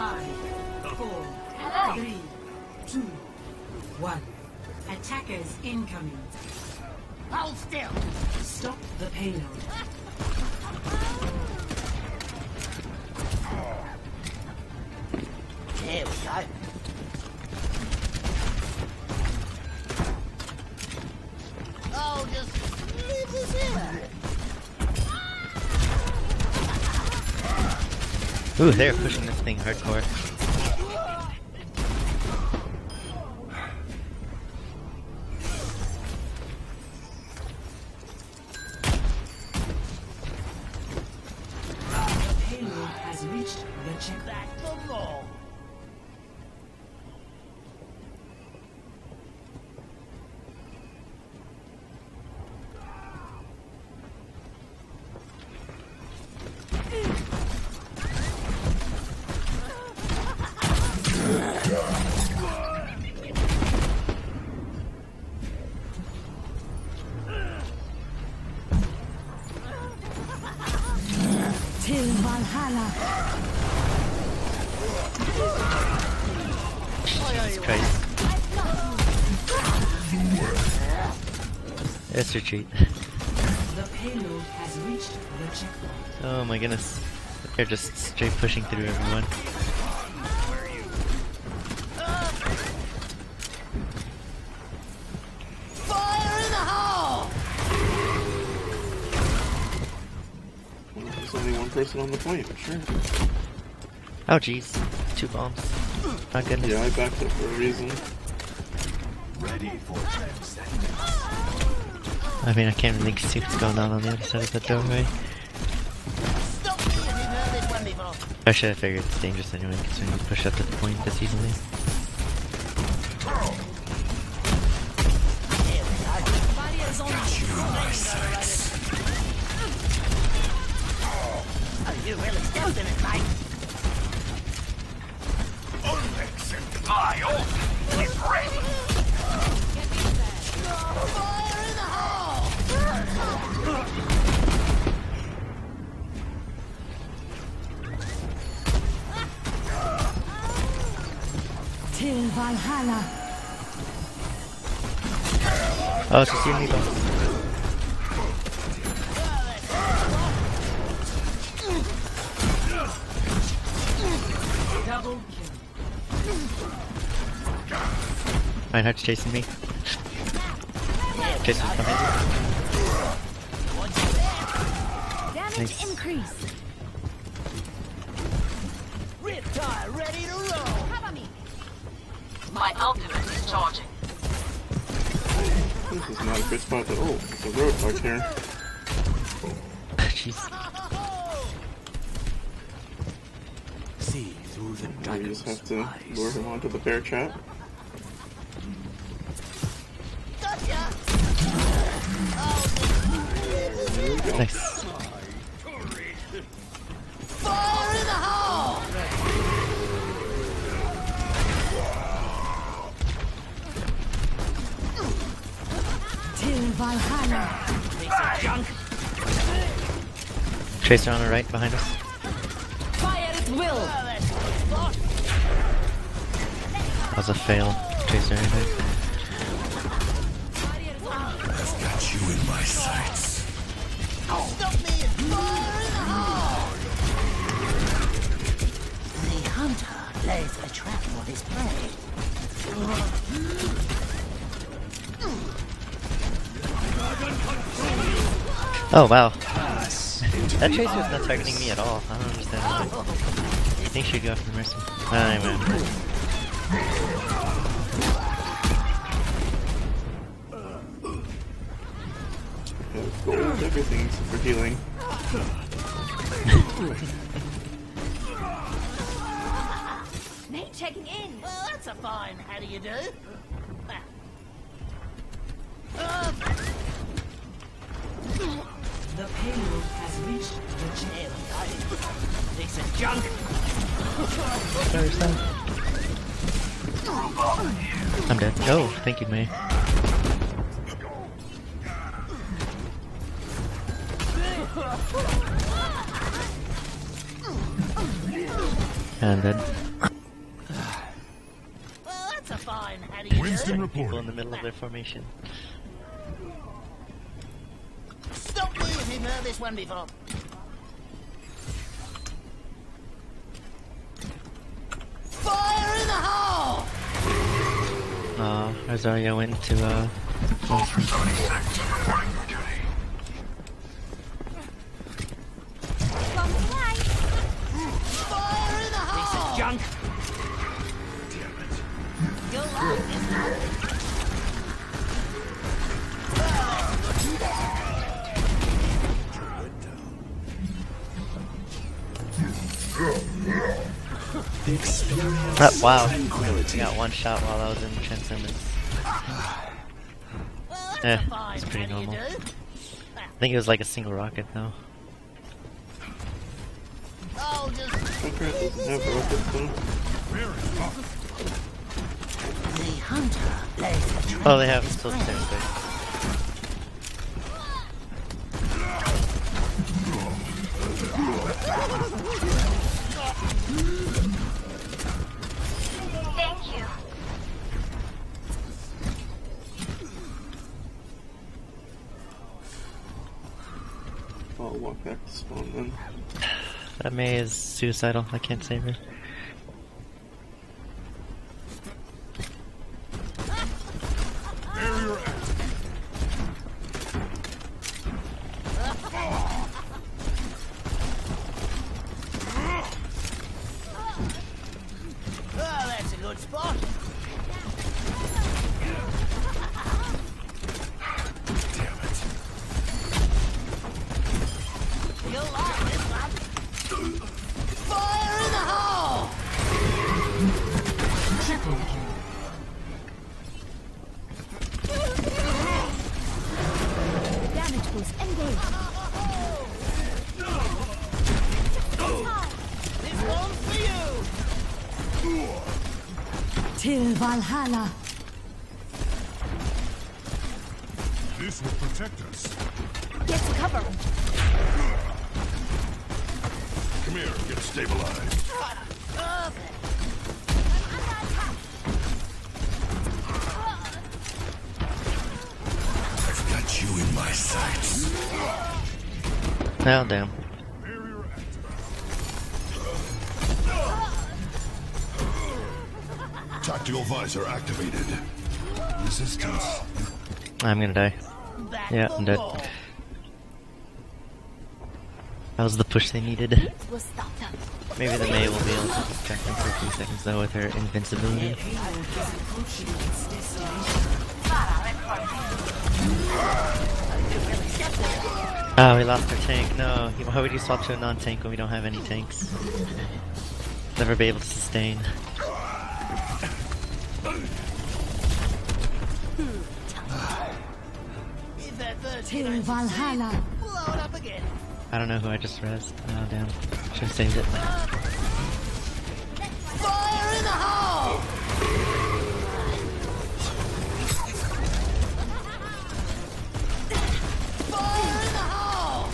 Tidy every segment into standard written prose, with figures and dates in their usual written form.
5, 4, 3, 2, 1. Attackers incoming. Hold still. Stop the payload. Here we go. Oh, just leave this here. Ooh, they're pushing this thing hardcore. The payload has reached the checkpoint. Back for more. Till Valhalla. Jesus Christ. Let's retreat. The payload has reached the checkpoint. Oh my goodness. They're just straight pushing through everyone. Fire in the hole! Well, there's only one person on the point, sure. Oh jeez. 2 bombs. My goodness. Yeah, I backed up for a reason. Ready for transcendence. I mean, I can't really see what's going on the other side of the doorway. Stop me if you've heard this one before. I should have figured it's dangerous anyway, because when you push up to the point this easily. Here we go. Got you in my sights. Oh, you really stepped in it, mate. Onyx and my ult is ready. Fire in the hole! Till Valhalla. Oh, it's just you and me both. Double kill. Reinhardt's chasing me. Jason's behind you. Damage Nice. increase. Riptide ready to roll. Cover me. My ultimate is charging. This is not a good spot at all. It's a roadblock here. Jeez. See through the Now you just dragon's have to eyes. lure him onto the bear trap. Gotcha! There we go. Nice. Fire in the hole! Till Valhalla. Piece of junk. Tracer on the right behind us. Fire at will. Oh, that's what it's for. That was a fail. Tracer, I think. I've got you in my sights. Stop me and fire in the hole! The hunter lays a trap for his prey. Oh wow. That Tracer's not targeting me at all. I don't understand why. I think she'd go for the Mercy. Anyway. Yeah, gold, everything except for healing. Nate checking in. Well, that's a fine how do you do? The payload has reached the Here checkpoint. we go. Piece of junk. I'm dead. Oh, thank you, May. And dead. fine. How do you Winston do? People in reporting. the middle of their formation. Stop moving. Heard this one before. Fire in the hole! Rosario went to Soldier 76 reporting for duty. Fire in the hole! Junk. Damn it. You'll like this one. wow. I got one shot while I was in Transcendence. Well, that's Eh, a fine. it's pretty How do you normal. do? I think it was like a single rocket though. Oh, just Junkrat doesn't have rockets though. the hunter lays a trap. Oh, they have still there. Thank you. I'll walk back to spawn then. That Mei is suicidal. I can't save her. Barrier active. Oh, that's a good spot. Damn it. You'll like this one. Fire in the hole! Triple kill. Damage boost engaged. This one's for you! Till Valhalla. This will protect us. Get to cover. Come here, get stabilized. I've got you in my sights. Oh damn. Barrier active. Tactical visor activated. Resistance. I'm gonna die. Back Yeah, the I'm dead. wall. That was the push they needed. We'll stop them. Maybe the Mei will be able to distract them for a few seconds though with her invincibility. Payload is approaching its destination. Oh, we lost our tank. No, why would you swap to a non-tank when we don't have any tanks? Never be able to sustain. If that 13 Till ain't Valhalla. succeed, blow it up again. I don't know who I just rezzed. Oh damn. Should've saved it. Fire in the hole! Fire in the hole!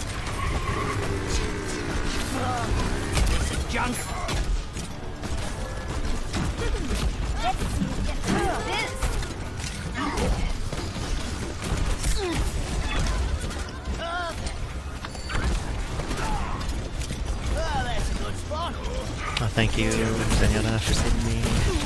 Piece of junk. Let's see you get through this. Oh, that's a good spot. Oh, thank you, Zenyatta, for saving me.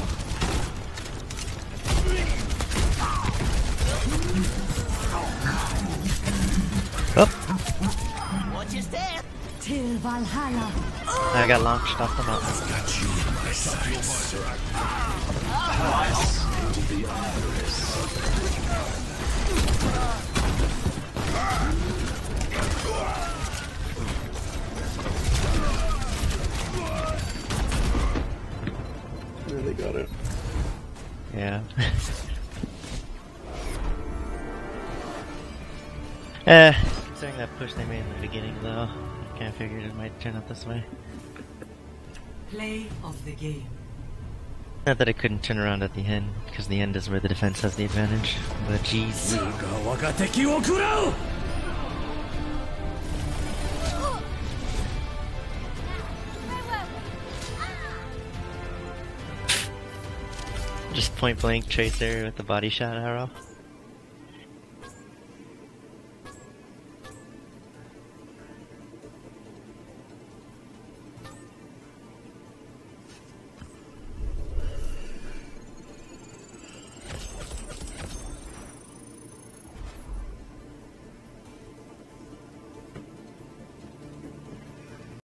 Oh, Watch your step. Till Valhalla. I got launched off the mountain. Got you in my sights. Yeah, they got it. Yeah. Considering that push they made in the beginning though, I kinda figured it might turn out this way. Play of the game. Not that it couldn't turn around at the end, because the end is where the defense has the advantage. But jeez. Just point blank Tracer with the body shot arrow.